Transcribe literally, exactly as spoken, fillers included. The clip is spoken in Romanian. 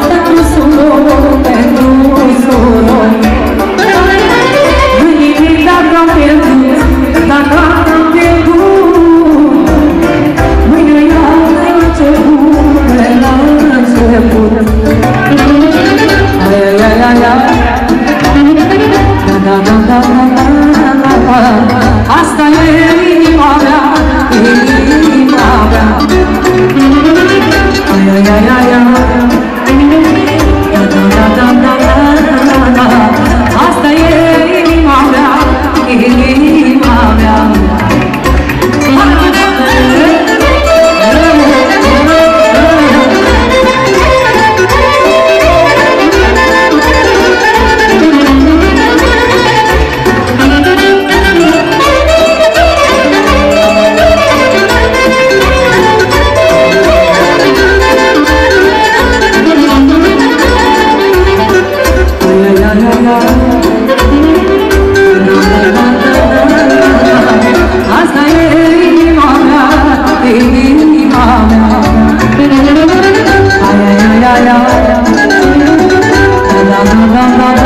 pentru sură, pentru sură. Nimic dacă am pierdut, dacă am pierdut, mâine iar de început, de la început. Ai, ai, ai, ai, ai. Da, da, da, da, da, da. Asta e inima mea, inima mea. Ai, ai, ai, ai, ai. Da, da, da, da, da, da. Asta e inima mea, inima mea. Asta e inima mea, inima mea. Ai, ai, ai, ai, ai. Da, da, da, da, da.